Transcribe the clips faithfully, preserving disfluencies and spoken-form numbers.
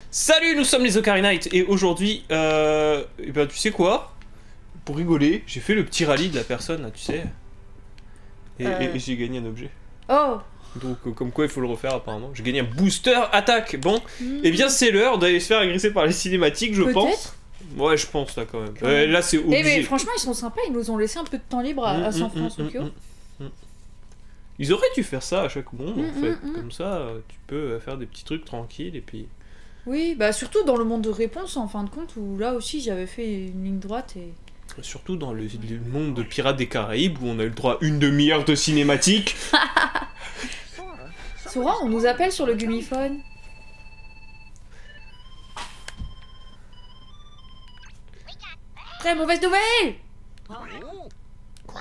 Salut, nous sommes les Ocarina Knights et aujourd'hui, euh, et ben, tu sais quoi? Pour rigoler, j'ai fait le petit rallye de la personne, là, tu sais. Et, Euh. et- et j'ai gagné un objet. Oh. Donc, euh, comme quoi, il faut le refaire apparemment. J'ai gagné un booster attaque. Bon, Hmm. et bien c'est l'heure d'aller se faire agresser par les cinématiques, je pense. Peut-être. Ouais, je pense là quand même. Quand Euh, même. là, c'est Eh obligé. mais franchement, ils sont sympas, ils nous ont laissé un peu de temps libre à, à Mm, San mm, Francisco. mm, mm, mm, mm. Ils auraient dû faire ça à chaque monde en Mm, fait. mm, mm. Comme ça, euh, tu peux euh, faire des petits trucs tranquilles et puis. Oui, bah surtout dans le monde de réponse en fin de compte, où là aussi j'avais fait une ligne droite et... Surtout dans le, le monde de Pirates des Caraïbes où on a eu le droit à une demi-heure de cinématique. Sora, on nous appelle sur le Gummiphone. Très mauvaise nouvelle. Quoi?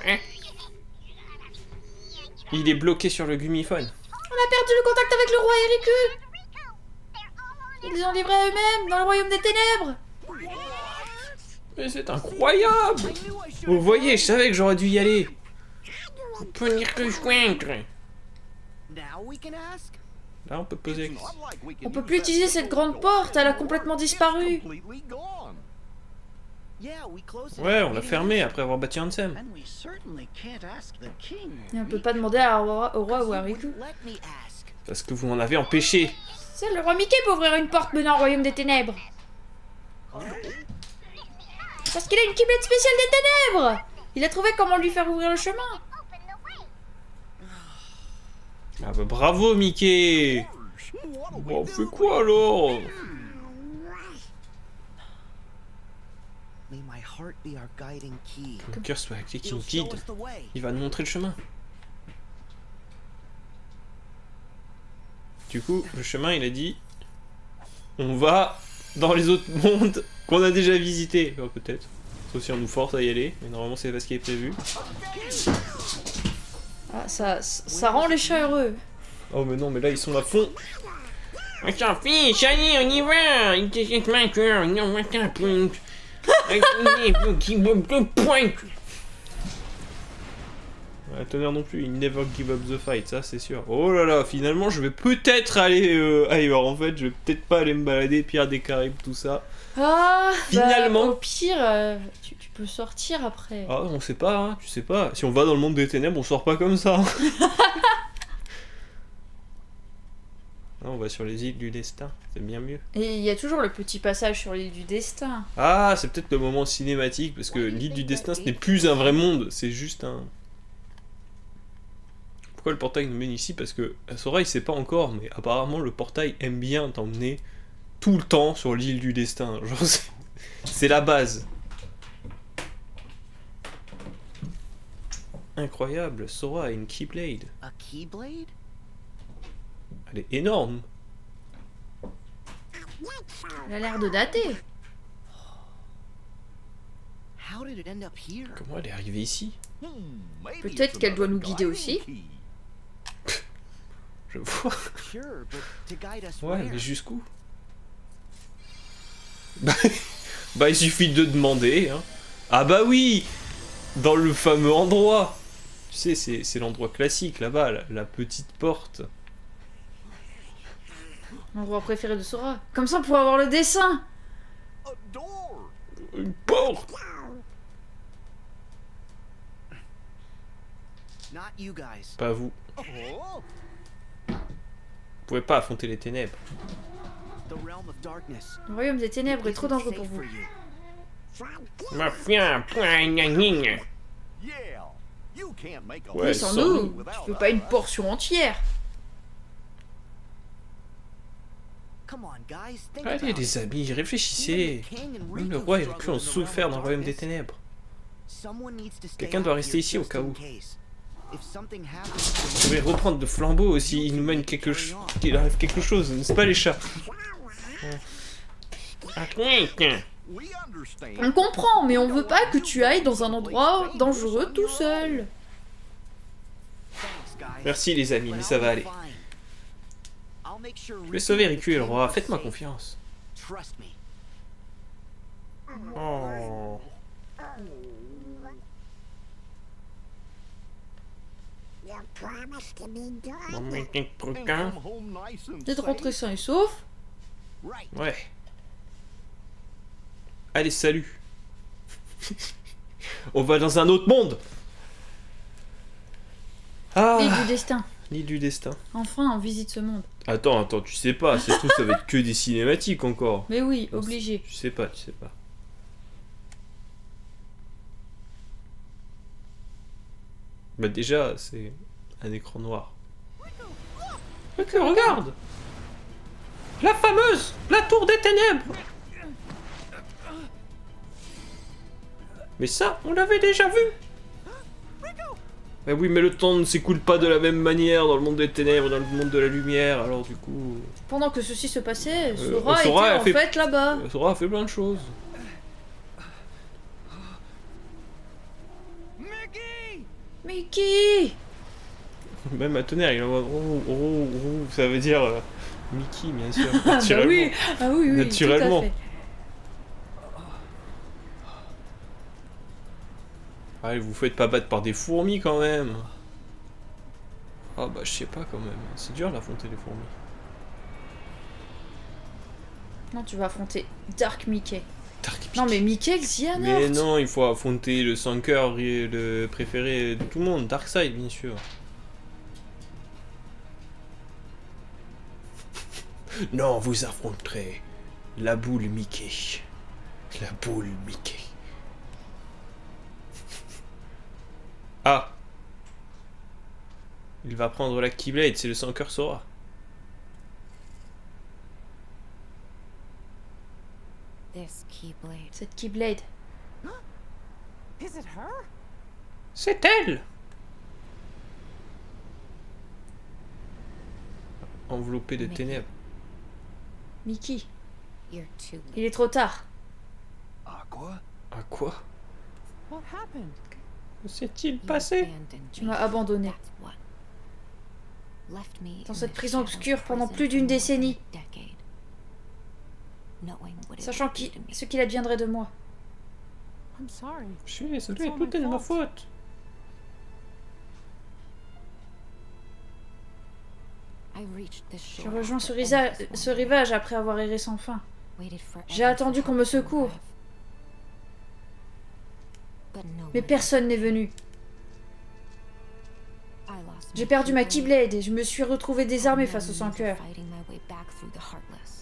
Il est bloqué sur le Gummiphone. On a perdu le contact avec le roi Eriku. Ils les ont livrés à eux-mêmes dans le royaume des ténèbres. Mais c'est incroyable! Vous voyez, je savais que j'aurais dû y aller. On peut y rejoindre. Là, on peut poser. On peut plus utiliser cette grande porte, elle a complètement disparu. Ouais, on l'a fermée après avoir battu Ansem. Et on peut pas demander à- au roi, au roi ou à Riku. Parce que vous m'en avez empêché. Seul le roi Mickey peut ouvrir une porte menant au royaume des ténèbres. Parce qu'il a une Keyblade spéciale des ténèbres. Il a trouvé comment lui faire ouvrir le chemin. Ah bah bravo, Mickey! Bon, on fait quoi alors? Que mon cœur soit la clé qui nous guide. Il va nous montrer le chemin. Du coup, le chemin, il a dit... On va dans les autres mondes qu'on a déjà visités. Enfin, peut-être. Sauf si on nous force à y aller. Mais normalement, c'est pas ce qui est prévu. Ah, ça, ça rend les chats heureux. Oh mais non, mais là, ils sont à fond. On s'en fiche, allez, on y va. Il te jette ma cœur. Non, on t'en point. Ouais, tonnerre non plus, il never give up the fight, ça c'est sûr. Oh là là, finalement je vais peut-être aller euh, ailleurs en fait, je vais peut-être pas aller me balader, Pirates des Caraïbes, tout ça. Ah, Finalement. bah, au pire, euh, tu, tu peux sortir après. Ah, on sait pas, hein, tu sais pas. Si on va dans le monde des ténèbres, on sort pas comme ça. Ah, on va sur les îles du destin, c'est bien mieux. Et il y a toujours le petit passage sur l'île du destin. Ah, c'est peut-être le moment cinématique, parce que l'île du destin ce n'est plus un vrai monde, c'est juste un... Pourquoi le portail nous mène ici? Parce que Sora il sait pas encore, mais apparemment le portail aime bien t'emmener tout le temps sur l'île du destin. Genre c'est la base. Incroyable, Sora a une Keyblade. A Keyblade? Elle est énorme. Elle a l'air de dater. How did it end up here? Comment elle est arrivée ici? Peut-être qu'elle doit nous guider aussi. Je vois. Sure, but to guide us Ouais, where? mais jusqu'où? Bah, bah il suffit de demander, hein. Ah bah oui! Dans le fameux endroit! Tu sais, c'est c'est l'endroit classique, là-bas, la, la petite porte. L'endroit préféré de Sora. Comme ça, on pourra avoir le dessin. A door. Une porte! Not you guys. Pas vous. Oh, Vous pouvez pas affronter les ténèbres. the realm of darkness. Le royaume des ténèbres est trop dangereux pour Safe vous. for you. Mafia, point, gna, gna. Yeah, you can't make a Ouais, Oui, sans sans nous. Tu fais pas une portion entière. Come on, guys, think Allez about it. les amis, réfléchissez. Even the king and Même le Riku roi aurait struggle pu en in the realm souffrir of dans le royaume des darkness. ténèbres. Someone needs to stay Quelqu'un doit out rester here ici au just cas in où. case. If something happens Vous to pouvez reprendre le flambeau aussi, il nous mène quelque chose. Qu'il arrive quelque chose, n'est-ce pas les chats? We understand. On comprend, mais on veut pas que tu ailles dans un endroit dangereux tout seul. Thanks, guys. Merci les amis, mais ça va aller. Je vais sauver Riku et le roi, faites-moi confiance. Trust me. Oh. Bon, mais t'es trop And calme. come home nice and D'être safe. rentré sain et sauf. Right. Ouais. Allez, salut. On va dans un autre monde. Ah. L'île du destin. L'île du destin. Enfin, on visite ce monde. Attends, attends, tu sais pas, c'est tout, ça va être que des cinématiques encore. Mais oui, obligé. Tu sais pas, tu sais pas. Bah déjà, c'est un écran noir. Ok, regarde. La fameuse, la tour des ténèbres. Mais ça, on l'avait déjà vu. Eh oui, mais le temps ne s'écoule pas de la même manière dans le monde des ténèbres, dans le monde de la lumière, alors du coup... Pendant que ceci se passait, Euh, Sora, Sora était a en fait- fait là-bas. Sora a fait plein de choses. Mickey! Mickey! Même à tonnerre, il envoie oh, oh, oh, ça veut dire euh, Mickey, bien sûr. Ah bah naturellement. oui, ah oui, oui, Naturellement. tout à fait. Ah, vous faites pas battre par des fourmis quand même. Ah bah je sais pas quand même, c'est dur d'affronter les fourmis. Non, tu vas affronter Dark Mickey. Dark Mickey. Non mais Mickey Xehanort. Mais non, il faut affronter le cinq cœurs et le préféré de tout le monde, Darkseid bien sûr. Non, vous affronterez la boule Mickey. La boule Mickey. Ah. Il va prendre la Keyblade, c'est le cinq cœurs Sora. This Keyblade. Cette Keyblade. Is it her? C'est elle. Enveloppé de Mais- ténèbres. Mickey, You're too late. il est trop tard. Ah, quoi? À quoi? What happened? Que s'est-il You passé? abandoned Tu me. m'as abandonné. That's what. Left me Dans in cette the prison shadow obscure pendant prison plus d'une for more than a décennie. decade. Knowing what it Sachant would qui, do to me. ce qu'il adviendrait de moi. I'm sorry. Je suis désolé, It's all tout est de my ma fault. faute. I reached this Je shore rejoins ce, after risa- endless ce wandering. rivage après avoir erré sans fin. Waited forever J'ai attendu for qu'on me help to secoue. arrive. But no Mais one personne n'est venu. did. I lost J'ai my perdu ma Keyblade. Keyblade et je me suis retrouvée désarmée Had no face au means sans of cœur. fighting my way back through the Heartless.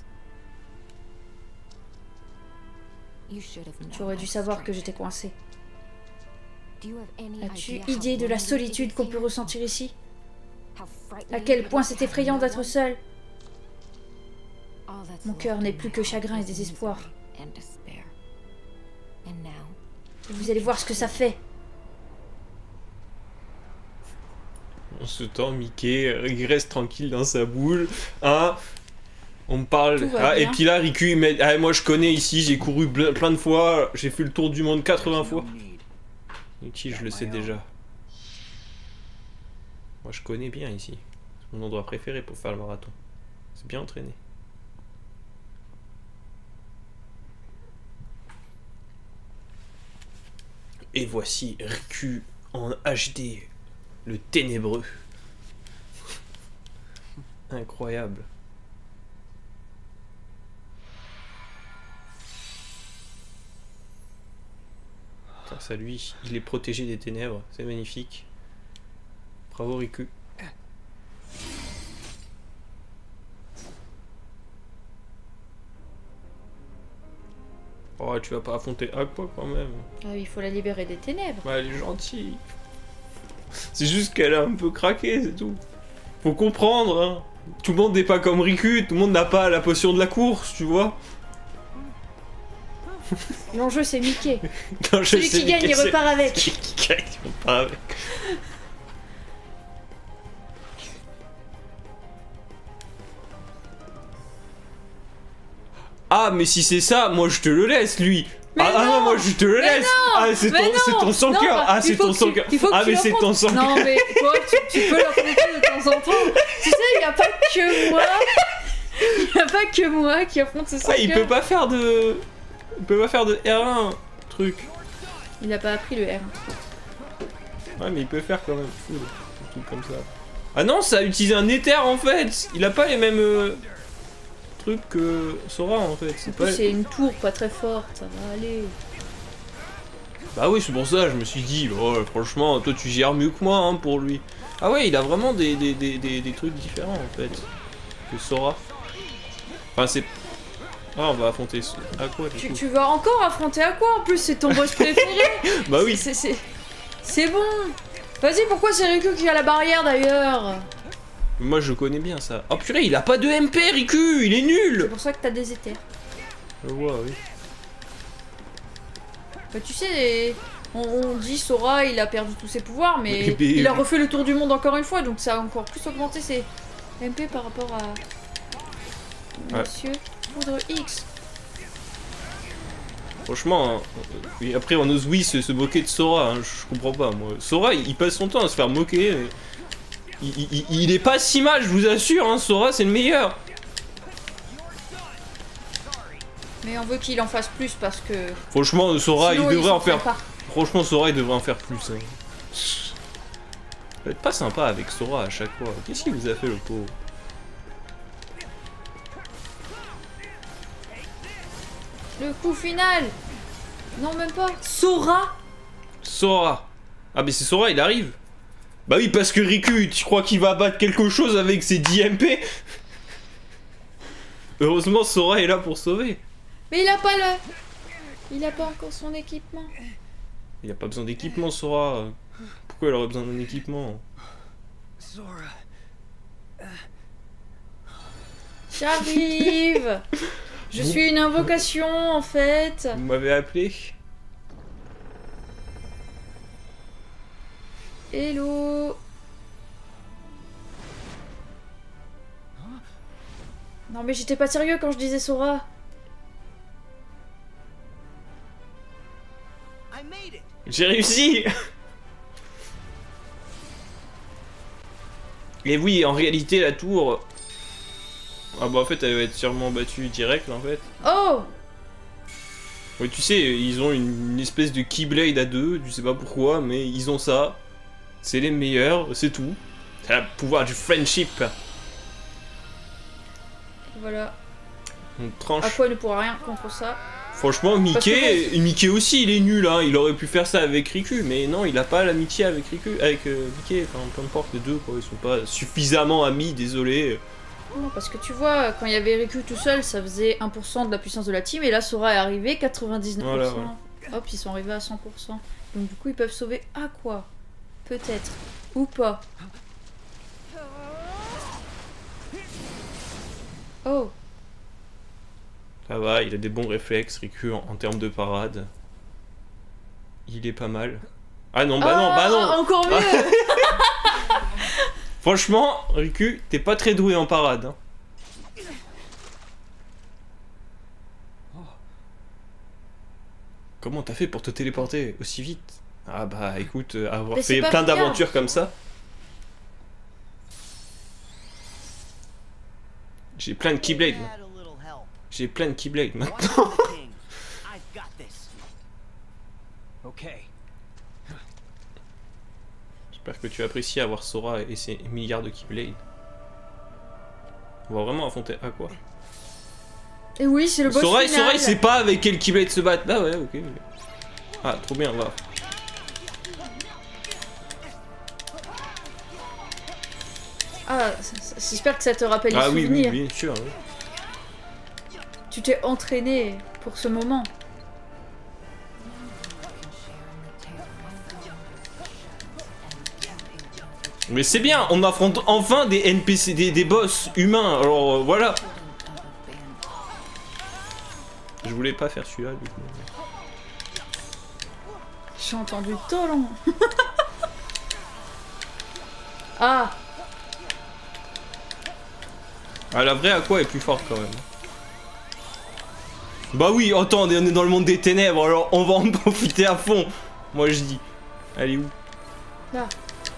You should have Tu known aurais my dû savoir que strength. j'étais coincée. Do you have any As-tu idea how idée de la lonely it solitude is qu'on peut here? ressentir ici? How frightening À quel it point is c'est to have effrayant no d'être one? seul. All that's Mon left cœur in n'est my plus que heart chagrin et is désespoir. misery and despair. And now, Et vous allez voir ce que ça fait. En ce temps, Mickey, euh, il reste tranquille dans sa boule. Hein, on me parle. Tout va Ah, et bien. puis là, Riku, il met. Ah, moi je connais ici, j'ai couru ble- plein de fois, j'ai fait le tour du monde quatre-vingts fois. No need. Mickey, je le sais déjà. Moi je connais bien ici. C'est mon endroit préféré pour faire le marathon. C'est bien entraîné. Et voici Riku en H D, le ténébreux. Incroyable. Grâce à lui, il est protégé des ténèbres, c'est magnifique. Bravo Riku. Oh, tu vas pas affronter Aqua quand même. Ah oui, il faut la libérer des ténèbres. Bah, elle est gentille. C'est juste qu'elle a un peu craqué, c'est tout. Faut comprendre, hein. Tout le monde n'est pas comme Riku, tout le monde n'a pas la potion de la course, tu vois. L'enjeu c'est Mickey. Non, je Celui sais, qui gagne, mais il c'est- repart avec. Celui qui gagne, il repart avec. Ah, mais si c'est ça, moi je te le laisse, lui. Mais ah, ah non, non, moi je te le mais laisse. non, ah, c'est mais ton, non, c'est ton sang non, cœur. bah, Ah, il c'est faut ton que sang tu- cœur. il faut que Ah, tu mais c'est ton l'affrontes. sang cœur. Non mais toi, tu, tu peux l'affronter de temps en temps. Tu sais, il n'y a pas que moi. Il n'y a pas que moi qui affronte ce sang Ah, il peut pas faire de. Il peut pas faire de R un, truc. Il a pas appris le R un. Ouais, mais il peut faire quand même. Fou, un truc comme ça. Ah non, ça a utilisé un éther en fait. Il a pas les mêmes. euh, truc que Sora en fait. En C'est plus, pas. c'est une tour pas très forte, ça va aller. Bah oui, c'est pour ça, je me suis dit, oh, franchement, toi tu gères mieux que moi hein, pour lui. Ah ouais, il a vraiment des, des, des, des, des trucs différents en fait que Sora. Enfin, c'est. Ah, on va affronter Aqua du Tu, coup. tu vas encore affronter Aqua en plus, c'est ton boss préféré. Bah oui. C'est- C'est c'est bon. Vas-y, pourquoi c'est Riku qui a la barrière d'ailleurs? Moi je connais bien ça. Oh purée, il a pas de M P, Riku, il est C'est nul. pour ça que t'as des éthers. Je vois, oui. Bah, tu sais, on, on dit Sora il a perdu tous ses pouvoirs, mais Mais- mais- il a refait le tour du monde encore une fois, donc ça a encore plus augmenté ses M P par rapport à Ouais. Monsieur Foudre X. Franchement, hein, euh, et après on ose oui se, se moquer de Sora, hein, je comprends pas moi. Sora il, il passe son temps à se faire moquer. Mais... Il, il- il- il est pas si mal, je vous assure, hein, Sora c'est le meilleur. Mais on veut qu'il en fasse plus parce que. Franchement, Sora sinon, il devrait en s'entraîne faire. pas. Franchement, Sora il devrait en faire plus. Hein. Vous êtes pas sympa avec Sora à chaque fois. Qu'est-ce qu'il vous a fait le pauvre? Le coup final. Non, même pas. Sora. Sora. Ah mais c'est Sora, il arrive. Bah oui, parce que Riku, tu crois qu'il va battre quelque chose avec ses dix M P? Heureusement, Sora est là pour sauver. Mais il a pas le. Il a pas encore son équipement. Il a pas besoin d'équipement, Sora. Pourquoi il aurait besoin d'un équipement? Sora. J'arrive. Je Vous- suis une invocation en fait. Vous m'avez appelé? Hello. Non mais j'étais pas sérieux quand je disais Sora. I made it. J'ai réussi. Et oui, en réalité, la tour... Ah bah en fait, elle va être sûrement battue direct, en fait. Oh. Oui, tu sais, ils ont une, une espèce de Keyblade à deux, je sais pas pourquoi, mais ils ont ça. C'est les meilleurs, c'est tout. C'est le pouvoir du friendship. Et voilà. On tranche. Aqua ne pourra rien contre ça. Franchement, Parce Mickey, Mickey aussi, il est nul, hein. Il aurait pu faire ça avec Riku, mais non, il a pas l'amitié avec Riku, avec euh, Mickey. Enfin, peu importe les deux, quoi. Ils sont pas suffisamment amis, désolé. Non, parce que tu vois, quand il y avait Riku tout seul, ça faisait un pour cent de la puissance de la team, et là Sora est arrivé, quatre-vingt-dix-neuf pour cent. Voilà, Hop, ils sont arrivés à cent pour cent. Donc du coup, ils peuvent sauver Aqua. Peut-être. Ou pas. Oh. Ça va, il a des bons réflexes, Riku, en, en termes de parade. Il est pas mal. Ah non, bah non, bah non. Ah, encore mieux. Franchement, Riku, t'es pas très doué en parade. Hein. Comment t'as fait pour te téléporter aussi vite? Ah bah écoute, euh, avoir Mais c'est fait pas plein bien. d'aventures comme ça. J'ai plein de Keyblade. moi. Add a little help. J'ai plein de Keyblade One maintenant. thing. I've got this. Okay. J'espère que tu apprécies avoir Sora et ses milliards de Keyblade. On va vraiment affronter Aqua. Et oui, c'est le boss Sora, final. Sora il sait pas avec quel Keyblade se battre. Bah ouais, ok. Ah, trop bien, on va. Ah, c- c- j'espère que ça te rappelle Ah les oui, oui, souvenirs. bien sûr. oui. Tu t'es entraîné pour ce moment. Mais c'est bien, on affronte enfin des N P C, des, des boss humains. Alors euh, voilà. Je voulais pas faire celui-là du coup. J'ai entendu Tolon. Ah, Ah, la vraie Aqua est plus forte quand même. Bah oui, attends, on est dans le monde des ténèbres, alors on va en profiter à fond. Moi je dis. Elle est où? là.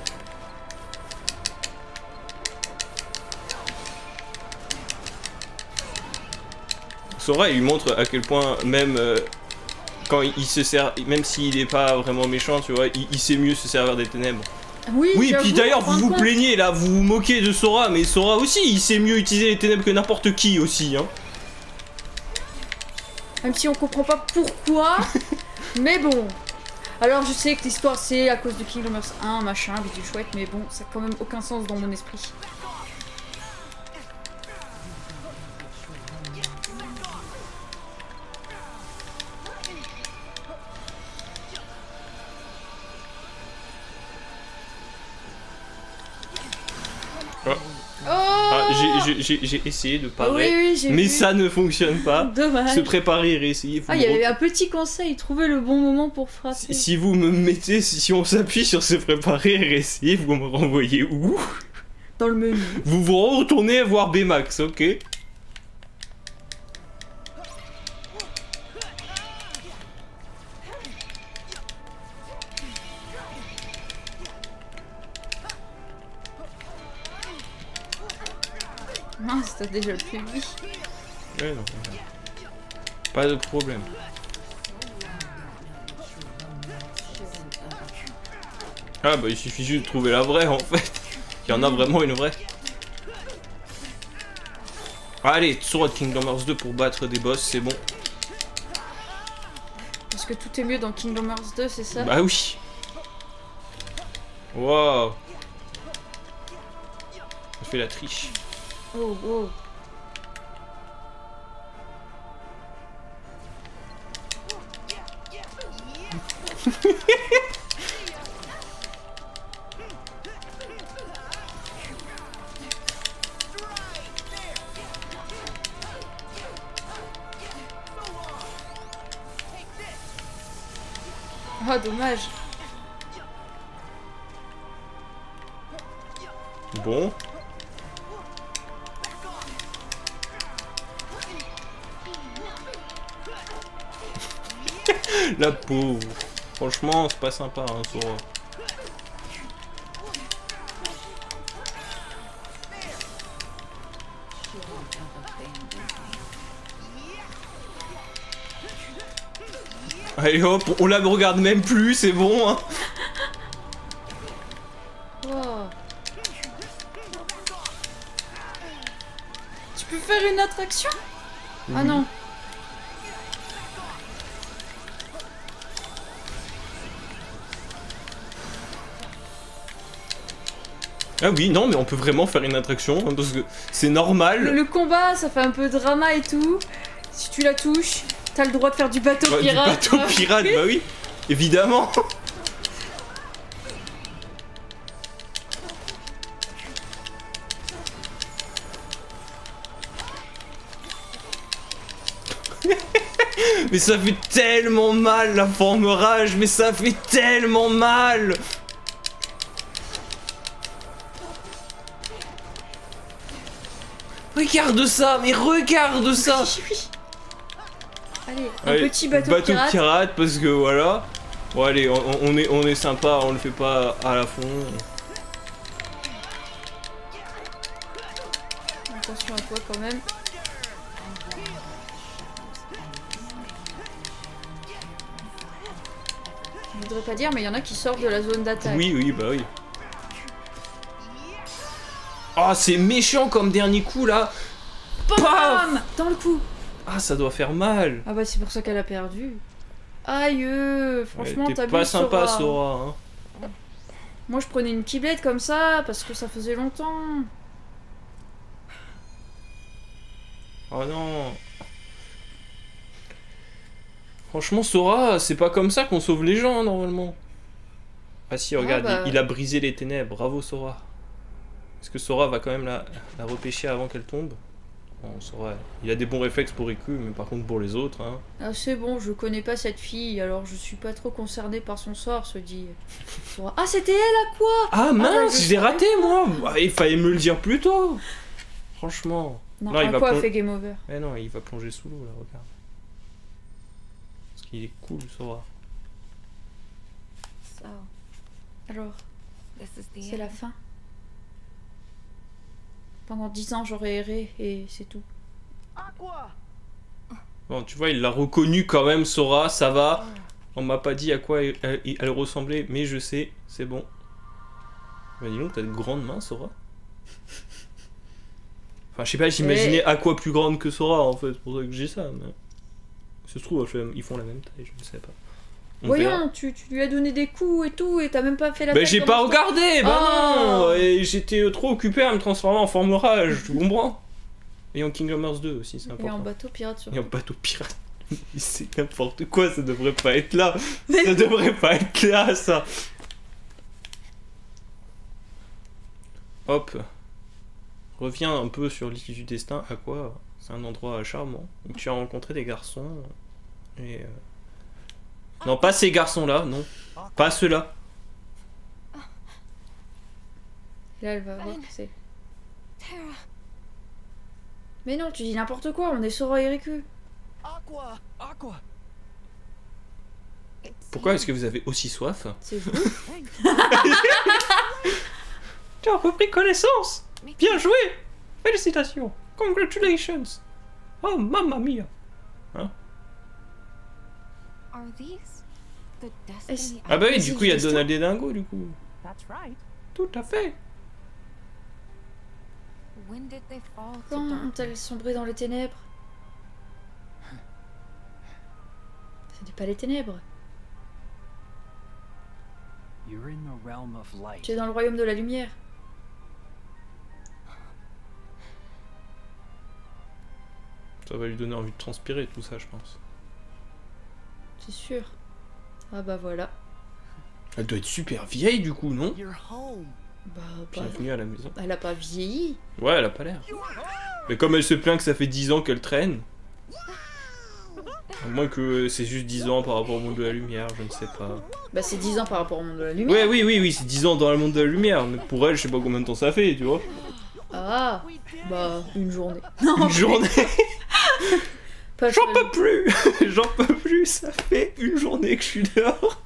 Sora il lui montre à quel point même euh, quand il, il se sert, même s'il est pas vraiment méchant, tu vois, il, il sait mieux se servir des ténèbres. Oui, Oui, j'avoue, puis d'ailleurs, en fin vous de vous compte. plaignez là, vous vous moquez de Sora, mais Sora aussi, il sait mieux utiliser les ténèbres que n'importe qui aussi, hein. Même si on comprend pas pourquoi, mais bon. Alors je sais que l'histoire c'est à cause de Kingdom Hearts un, machin, bidule chouette, mais bon, ça a quand même aucun sens dans mon esprit. Oh. Oh Ah, j'ai- j'ai- j'ai j'ai essayé de Ah parer, oui, oui, j'ai mais vu. ça ne fonctionne pas. Dommage. Se préparer et réessayer. Vous Ah, me il y re- avait un petit conseil, trouver le bon moment pour frapper. si, si vous me mettez, si, si on s'appuie sur se préparer et réessayer, vous me renvoyez où? Dans le menu. Vous vous retournez voir Baymax, ok? Mince, t'as déjà le public. Ouais, non. Pas de problème. Ah bah il suffit juste de trouver la vraie en fait. Il y en a vraiment une vraie. Allez, Sora de Kingdom Hearts deux pour battre des boss, c'est bon. Parce que tout est mieux dans Kingdom Hearts deux, c'est ça? Bah oui. Waouh. On fait la triche. Oh, oh. Ah, dommage. Bon. La pauvre. Franchement, c'est pas sympa, hein, Sora. Allez hop, on la regarde même plus, c'est bon, hein. Wow. Tu peux faire une attraction? Ah non. Ah oui, non, mais on peut vraiment faire une attraction, hein, parce que c'est Le, normal. le combat, ça fait un peu drama et tout. Si tu la touches, t'as le droit de faire du bateau Bah, du pirate. bateau pirate, bah oui, évidemment. Mais ça fait tellement mal la forme rage, mais ça fait tellement mal. Regarde ça, mais regarde ça. Oui, oui. Allez, un Allez, petit bateau, pirate. pirate, parce que voilà. Bon allez, on, on est, on est sympa, on le fait pas à la fond. Attention à toi quand même. Je voudrais pas dire, mais il y en a qui sortent de la zone d'attaque. Oui, oui, bah oui. Ah, c'est méchant comme dernier coup là. Bam dans le cou. Ah, ça doit faire mal. Ah bah c'est pour ça qu'elle a perdu. Aïe, euh, franchement Ouais, t'as t'es pas sympa, Sora. Hein. Moi je prenais une kiblette comme ça parce que ça faisait longtemps. Oh non. Franchement, Sora, c'est pas comme ça qu'on sauve les gens, hein, normalement. Ah si, regarde, bah. il, il a brisé les ténèbres. Bravo, Sora. Est-ce que Sora va quand même la, la repêcher avant qu'elle tombe? Bon, Sora, il a des bons réflexes pour Riku, mais par contre pour les autres, hein. Ah c'est bon, je connais pas cette fille, alors je suis pas trop concernée par son sort, se dit. Ah c'était elle à quoi? Ah mince, bah, je je l'ai raté, savais moi. Ah, il fallait me le dire plus tôt. Franchement. Non, Non, il à va quoi plon- fait game over? Eh non, il va plonger sous l'eau, là, regarde. Parce qu'il est cool, Sora. So, Alors, this is the c'est end. la fin. Pendant dix ans j'aurais erré et c'est tout. Aqua! Bon, tu vois, il l'a reconnu quand même, Sora, ça va. On m'a pas dit à quoi elle, elle- elle ressemblait, mais je sais, c'est bon. Bah dis donc, t'as de grandes mains, Sora. Enfin, je sais pas, j'imaginais à quoi plus grande que Sora, en fait, c'est pour ça que j'ai ça, mais... Ça se trouve, ils font la même taille, je ne sais pas. On verra. Voyons, tu, tu lui as donné des coups et tout, et t'as même pas fait la Bah tête j'ai dans pas le- regardé, bah Oh. non. Et j'étais trop occupé à me transformer en forme rage, tu comprends? Et en Kingdom Hearts deux aussi, c'est Et en important. bateau pirate sur. Et en bateau pirate. C'est n'importe quoi, ça devrait pas être là. Ça devrait pas être là, ça. Hop. Reviens un peu sur l'île du destin. À quoi? C'est un endroit charmant où tu as rencontré des garçons. Et. euh, Non, pas ces garçons-là, non. Pas ceux-là. Là, elle va voir que c'est. Terra. Mais non, tu dis n'importe quoi, on est Sora et Riku. Aqua! Aqua! It's Pourquoi you. est-ce que vous avez aussi soif? C'est vous. Tu as repris connaissance. Me Bien too. joué. Félicitations. Congratulations. Oh, mamma mia. Are these the Est-ce- destiny? Ah bah oui, Mais du c'est coup, il y a du destin. Donald et Dingo, du coup. That's right. Tout à fait. When did they fall to Quand darkness? ont-elles sombré dans les ténèbres? Ce n'est pas les ténèbres. You're in the realm of light. Tu es dans le royaume de la lumière. Ça va lui donner envie de transpirer, tout ça, je pense. C'est sûr. Ah bah voilà. Elle doit être super vieille, du coup, non? You're home. Bah, bah Bienvenue à la maison. elle a pas vieilli. Ouais, elle a pas l'air. Mais comme elle se plaint que ça fait dix ans qu'elle traîne... À moins que c'est juste dix ans par rapport au monde de la lumière, je ne sais pas. Bah c'est dix ans par rapport au monde de la lumière. Ouais, oui, oui, oui, c'est dix ans dans le monde de la lumière, mais pour elle, je sais pas combien de temps ça fait, tu vois. Ah, bah une journée. Une journée. Pas J'en seul. peux plus. J'en peux plus, ça fait une journée que je suis dehors.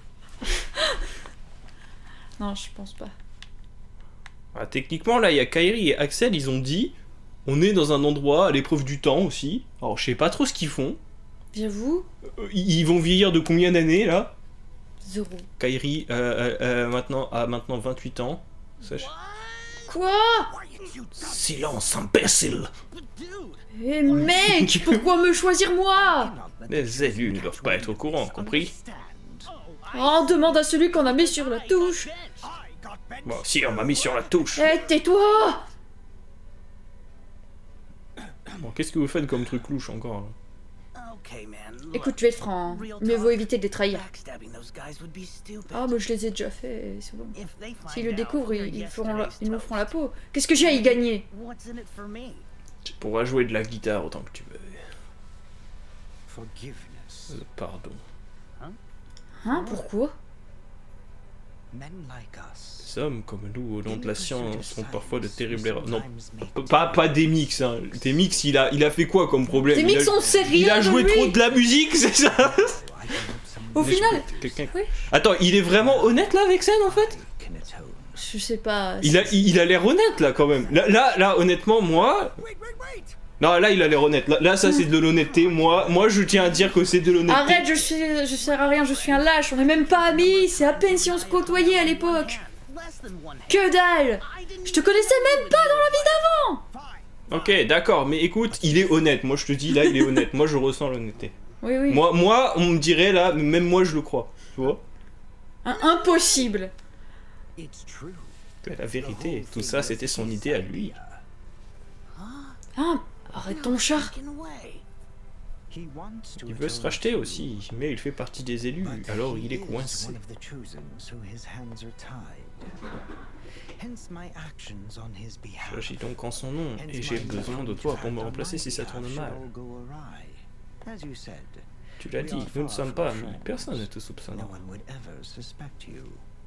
Non, je pense pas. Ah, techniquement, là, il y a Kairi et Axel, ils ont dit, on est dans un endroit à l'épreuve du temps aussi. Alors, je sais pas trop ce qu'ils font. J'avoue, Euh, Ils vont vieillir de combien d'années, là? zéro. Kairi, euh, euh, euh, maintenant, a maintenant vingt-huit ans. Sache- Quoi? Why you two Silence, imbécile! dude? Eh mec, pourquoi me choisir moi? Les élus ne doivent pas être au courant, compris? Oh, demande à celui qu'on a mis sur la touche. Bon, si, on m'a mis sur la touche. Eh, tais-toi! Bon, qu'est-ce que vous faites comme truc louche encore, là? Okay, man. look, Écoute, tu vas être franc. hein. Mieux vaut éviter de les trahir. backstabbing those guys would be stupid. Ah, mais je les ai déjà fait, c'est bon. If they find S'ils le out découvrent, we're ils, ils feront la- yesterday's ils nous feront la toast, peau. Qu'est-ce que j'ai à y gagner? What's in it for me? Tu pourras jouer de la guitare autant que tu veux. Forgiveness. Euh, Pardon. Hein, pourquoi? Men like us. Les hommes comme nous, au nom de la science, sont parfois de terribles erreurs. Non, Sometimes pas, pas des mix, hein. Des mix, il a, il a fait quoi comme problème? Tes Il a- mix sont sérieux Il a de joué lui. trop de la musique, c'est ça? I can help someone Au Mais je final, peux- quelqu'un- oui. Attends, il est vraiment honnête là avec Sen en fait? can atone. Je sais pas. Il a, il, il a l'air honnête là quand même. Là, là, là, honnêtement, moi. Wait, wait, wait! Non, là, il a l'air honnête. Là, là, ça, c'est de l'honnêteté. Moi, moi, je tiens à dire que c'est de l'honnêteté. Arrête, je suis, je sers à rien, je suis un lâche, on est même pas amis, c'est à peine si on se côtoyait à l'époque. Less than one hand. Que dalle! I didn't Je te connaissais même pas dans la vie d'avant! Fine. Ok, d'accord, mais écoute, il est honnête. Moi, je te dis, là, il est honnête. Moi, je ressens l'honnêteté. Oui, oui. Moi, moi, on me dirait là, même moi, je le crois. Tu vois? Un- impossible. It's true. Que la vérité, tout ça, c'était son idée à lui. Ah, arrête ton char. Taken away. He wants to Il veut se atone racheter to aussi, mais il fait partie des élus, But alors he il est is coincé. one of the chosen, so his hands are tied. Hence my actions on his behalf. J'agis donc en son nom, Hence et j'ai my besoin de efforts toi pour me on remplacer my si ça tourne behalf mal. shall go awry. As you said, Tu l'as dit, nous ne sommes pas amis, personne ne te soupçonne. no one would ever suspect you.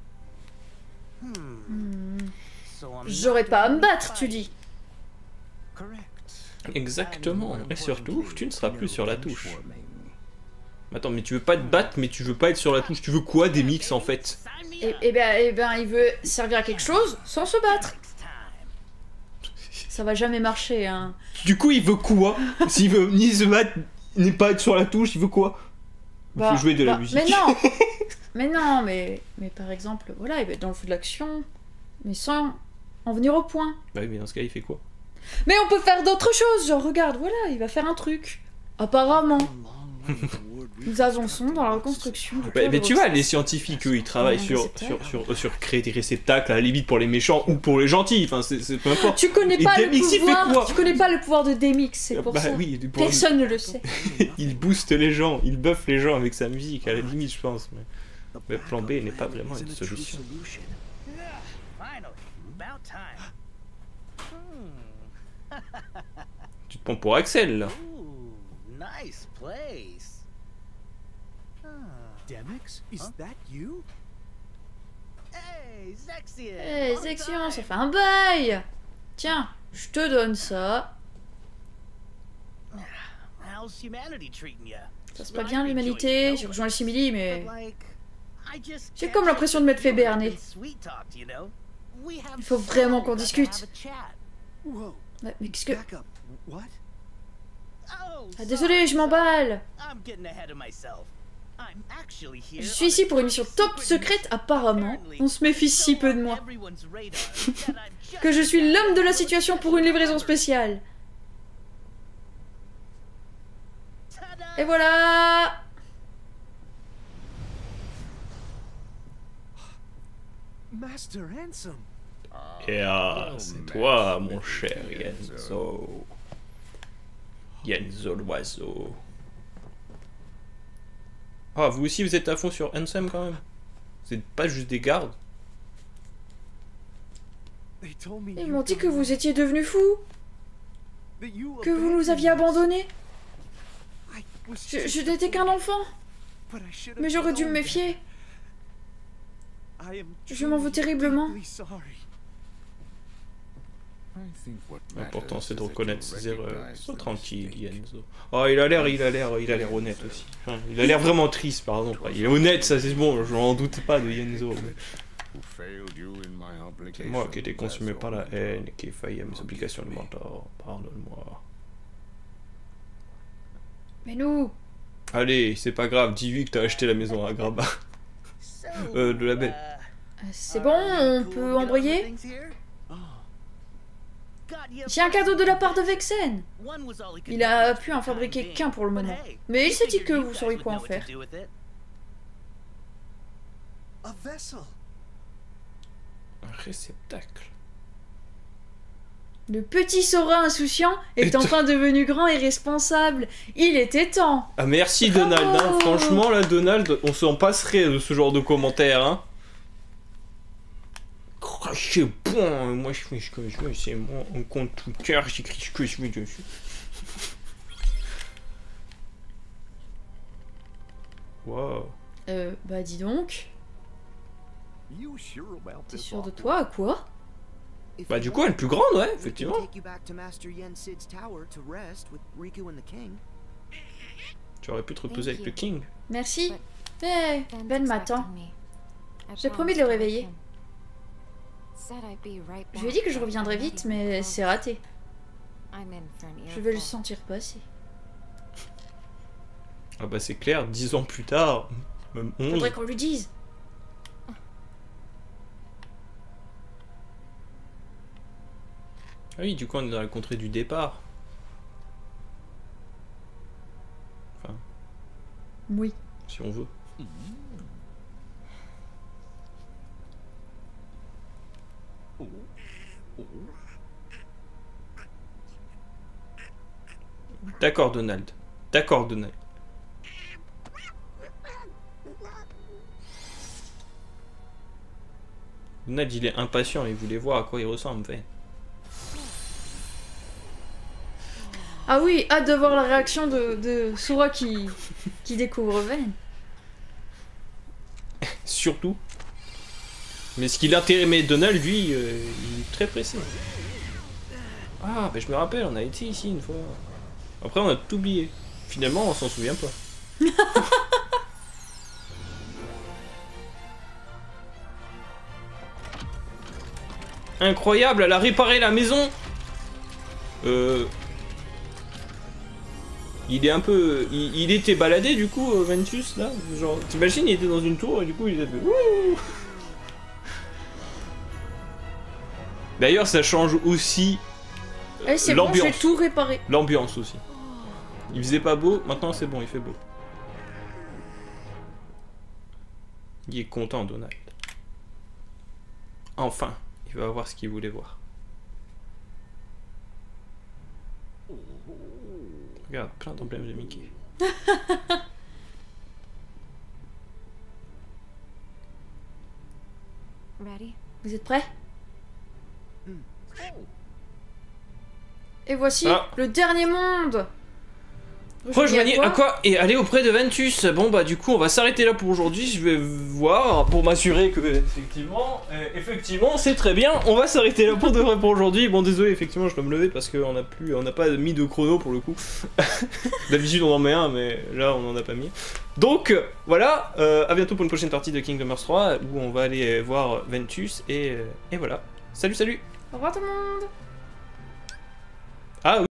Hmm. Hmm. So I'm J'aurais not pas à me the battre, one tu fighting. dis. Correct. Exactement, et surtout, tu ne seras plus sur la touche. Warming. Attends, mais tu veux pas te battre, mais tu veux pas être sur la touche. Tu veux quoi des mix en fait? Sign me Et, up. et ben, et ben, il veut servir à quelque chose sans se battre. Next time. Ça va jamais marcher, hein. Du coup, il veut quoi? S'il veut ni se battre, ni pas être sur la touche, il veut quoi? Il Bah, faut jouer de la bah, musique. Mais non, mais non, mais, mais par exemple, voilà, il va être dans le feu de l'action. Mais sans en venir au point. Bah oui, mais dans ce cas, il fait quoi? Mais on peut faire d'autres choses, genre regarde, voilà, il va faire un truc. Apparemment. Nous avançons dans la reconstruction du Bah, cœur mais de tu vois, Roxas. les scientifiques, eux, ils travaillent Un sur, réceptacle. sur, sur, sur créer des réceptacles, à la limite pour les méchants ou pour les gentils, enfin, c'est c'est peu importe. Tu connais Et pas le Demix, il fait pouvoir, quoi? tu connais pas le pouvoir de Demix, c'est pour Bah ça. oui, du- pour- Personne ne le sait. il booste les gens, il buffe les gens avec sa musique, à la limite, je pense. Mais, mais plan B n'est pas vraiment une solution. Finally, about time. Hmm. Tu te prends pour Axel, là. Ooh, nice place. Ah. Demix, is Huh? that you? Hey, Zexion. Eh, long section, time. ça fait un bail. Tiens, je te donne ça. How's humanity treating ya? Ça se passe bien l'humanité, j'ai rejoint le simili, mais... But, like, I just J'ai can't comme l'impression de m'être fait shake the berner. feeling sweet talked, you know? We have Il faut so vraiment qu'on got to discute. have a chat. Whoa, Ouais, mais qu'est-ce que... back up. What? Oh, Ah, désolé, je m'emballe. I'm getting ahead of myself. I'm actually here Je on suis a ici pour une mission top secret secrète, apparemment. On se méfie so si peu de on moi. everyone's radar that I'm just Que je suis l'homme de la situation pour une livraison spéciale. Ta-da! Et voilà. Master Ansem. Et ah, c'est toi, mon cher Yenzo. Yenzo l'oiseau. Ah, vous aussi, vous êtes à fond sur Ansem, quand même? Vous n'êtes pas juste des gardes? They told me Ils you m'ont dit que gone, vous étiez devenu fou, that you que vous nous abandoned aviez us. abandonnés. I was Je, just je a n'étais qu'un boy, enfant, but I should mais have j'aurais dû me known méfier. better. I am Je m'en veux truly, terriblement. deeply sorry. L'important, c'est de reconnaître ses erreurs. Sois tranquille, Yenzo. Oh, il a l'air, il a l'air, il a l'air honnête aussi. Enfin, il a l'air vraiment triste, pardon. Il est honnête, ça c'est bon, je n'en doute pas de Yenzo. mais C'est moi qui étais consumé par la haine et qui ai failli à mes obligations de mentor. Pardonne-moi. Mais nous, Allez, c'est pas grave, dis-lui que t'as acheté la maison à Graba. So, Euh, de la bête. uh, euh, c'est bon, on peut embrayer. J'ai un cadeau de la part de Vexen. Il a pu en fabriquer qu'un pour le moment. Mais il s'est dit que vous sauriez quoi en faire. A vessel. Un réceptacle. Le petit Sora insouciant est Et enfin devenu grand et responsable. Il était temps. Ah merci Donald, hein. Bravo. Franchement là Donald, on s'en passerait de ce genre de commentaires, hein. Crachez bon, moi je fais ce que je veux, c'est mon compte Twitter, j'écris ce que je veux dessus. Wow. Euh, bah dis donc. You sure about T'es this? sûr de awful? toi, quoi? Bah du coup elle est plus grande, ouais, effectivement. Tu aurais pu te reposer avec le King. Merci. Ouais. Eh, Ben Ben m'attend. J'ai promis de le réveiller. Je lui ai dit que je reviendrais vite, mais c'est raté. Je vais le sentir passer. Ah bah c'est clair, dix ans plus tard, même onze. Faudrait qu'on lui dise. Ah oui, du coup on est dans la contrée du départ. Enfin, Oui. si on veut. D'accord Donald. D'accord Donald. Donald il est impatient, il voulait voir à quoi il ressemble. Fait. Ah oui, hâte de voir la réaction de, de Sora qui, qui découvre Ven. Surtout. Mais ce qui l'intéressait Donald, lui, euh, il est très pressé. Ah, bah je me rappelle, on a été ici une fois. Après, on a tout oublié. Finalement, on s'en souvient pas. Incroyable, elle a réparé la maison. Euh... Il est un peu... Il, il était baladé du coup, euh, Ventus, là. Genre, t'imagines, il était dans une tour et du coup, il était... Ouh. D'ailleurs, ça change aussi Allez, c'est bon, je vais l'ambiance. tout réparer. L'ambiance aussi. Il faisait pas beau, maintenant c'est bon, il fait beau. Il est content, Donald. Enfin, il va voir ce qu'il voulait voir. Regarde, plein d'emblèmes de Mickey. Ready? Vous êtes prêts? Et voici Ah. le dernier monde. Rejoignez quoi à quoi et allez auprès de Ventus. Bon bah du coup on va s'arrêter là pour aujourd'hui. Je vais voir pour m'assurer que effectivement, euh, effectivement c'est très bien. On va s'arrêter là pour de vrai pour aujourd'hui. Bon désolé effectivement je dois me lever parce qu'on n'a plus, on n'a pas mis de chrono pour le coup. D'habitude on en met un mais là on en a pas mis. Donc voilà, euh, à bientôt pour une prochaine partie de Kingdom Hearts trois où on va aller voir Ventus et, et voilà. Salut salut. Au revoir tout le monde. Ah oui.